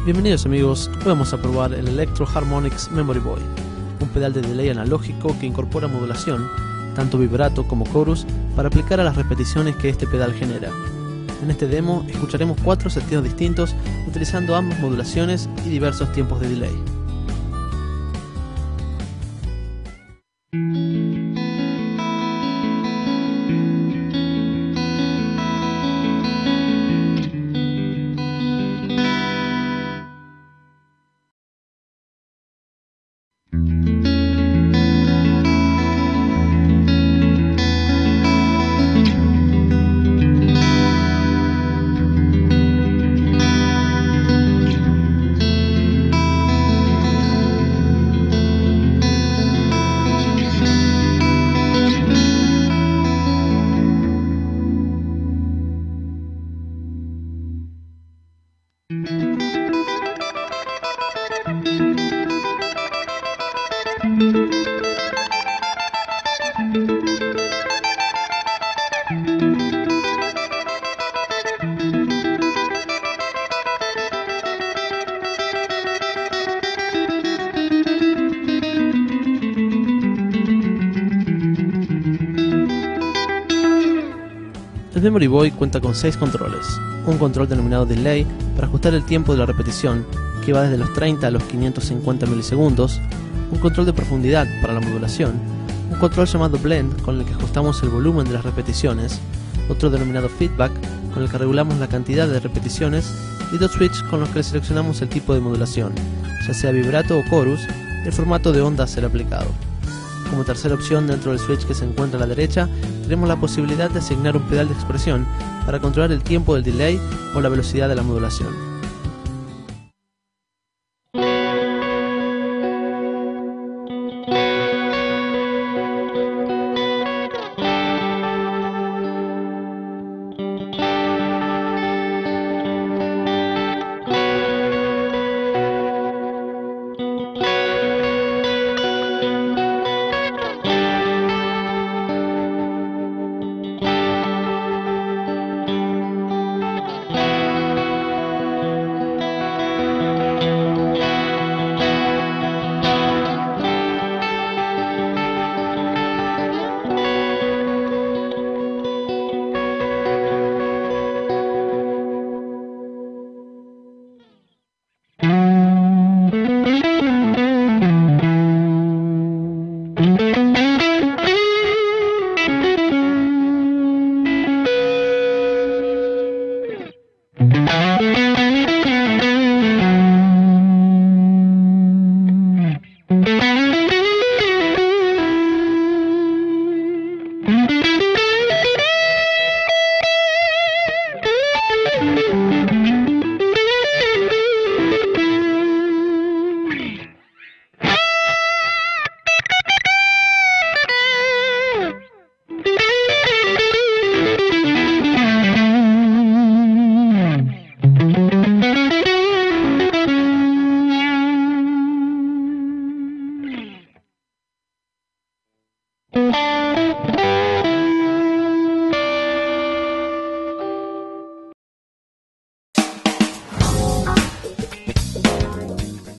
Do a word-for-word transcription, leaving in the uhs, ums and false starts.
Bienvenidos amigos, hoy vamos a probar el Electro Harmonix Memory Boy, un pedal de delay analógico que incorpora modulación, tanto vibrato como chorus, para aplicar a las repeticiones que este pedal genera. En este demo escucharemos cuatro sentidos distintos utilizando ambas modulaciones y diversos tiempos de delay. El Memory Boy cuenta con seis controles, un control denominado Delay para ajustar el tiempo de la repetición, que va desde los treinta a los quinientos cincuenta milisegundos, un control de profundidad para la modulación, un control llamado Blend con el que ajustamos el volumen de las repeticiones, otro denominado Feedback con el que regulamos la cantidad de repeticiones y dos switch con los que seleccionamos el tipo de modulación, ya sea vibrato o chorus, y el formato de onda a ser aplicado. Como tercera opción dentro del switch que se encuentra a la derecha, tenemos la posibilidad de asignar un pedal de expresión para controlar el tiempo del delay o la velocidad de la modulación.